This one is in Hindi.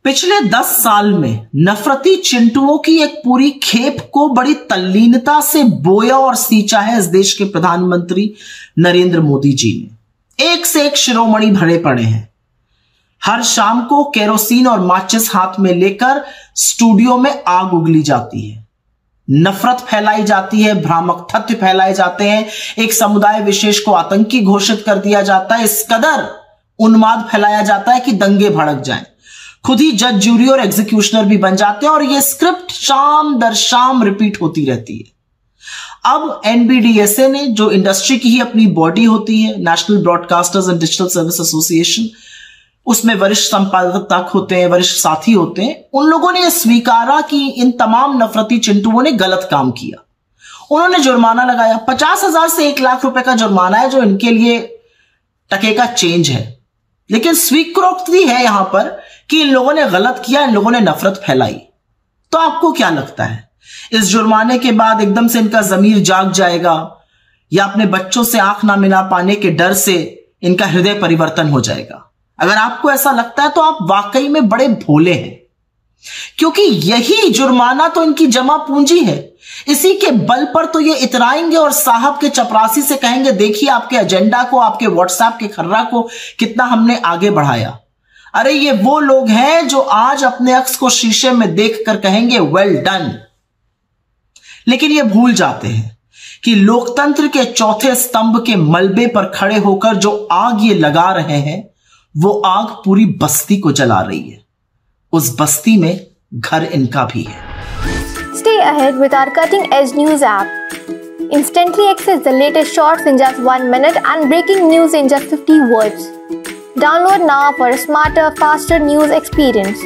पिछले 10 साल में नफरती चिंटुओं की एक पूरी खेप को बड़ी तल्लीनता से बोया और सींचा है इस देश के प्रधानमंत्री नरेंद्र मोदी जी ने। एक से एक शिरोमणि भरे पड़े हैं। हर शाम को केरोसिन और माचिस हाथ में लेकर स्टूडियो में आग उगली जाती है, नफरत फैलाई जाती है, भ्रामक तथ्य फैलाए जाते हैं, एक समुदाय विशेष को आतंकी घोषित कर दिया जाता है, इस कदर उन्माद फैलाया जाता है कि दंगे भड़क जाएं। खुद ही जज, जूरी और एग्जीक्यूशनर भी बन जाते हैं और यह स्क्रिप्ट शाम दर शाम रिपीट होती रहती है। अब एनबीडीएसए ने, जो इंडस्ट्री की ही अपनी बॉडी होती है, national broadcasters and digital service association, उसमें वरिष्ठ संपादक होते हैं, वरिष्ठ साथी होते हैं, उन लोगों ने यह स्वीकारा कि इन तमाम नफरती चिंटुओं ने गलत काम किया। उन्होंने जुर्माना लगाया। 50,000 से 1 लाख रुपए का जुर्माना है, जो इनके लिए टके का चेंज है। लेकिन स्वीकृति है यहां पर कि इन लोगों ने गलत किया, इन लोगों ने नफरत फैलाई। तो आपको क्या लगता है, इस जुर्माने के बाद एकदम से इनका जमीर जाग जाएगा या अपने बच्चों से आंख ना मिला पाने के डर से इनका हृदय परिवर्तन हो जाएगा? अगर आपको ऐसा लगता है तो आप वाकई में बड़े भोले हैं, क्योंकि यही जुर्माना तो इनकी जमा पूंजी है। इसी के बल पर तो ये इतराएंगे और साहब के चपरासी से कहेंगे, देखिए आपके एजेंडा को, आपके व्हाट्सएप के खर्रा को कितना हमने आगे बढ़ाया। अरे ये वो लोग हैं जो आज अपने अक्स को शीशे में देखकर कहेंगे वेल डन। लेकिन ये भूल जाते हैं कि लोकतंत्र के चौथे स्तंभ के मलबे पर खड़े होकर जो आग ये लगा रहे हैं, वो आग पूरी बस्ती को जला रही है। उस बस्ती में घर इनका भी है। Stay ahead with our cutting edge news app. Instantly access the latest shorts in just 1 minute and breaking news in just 50 words. Download now for a smarter, faster news experience.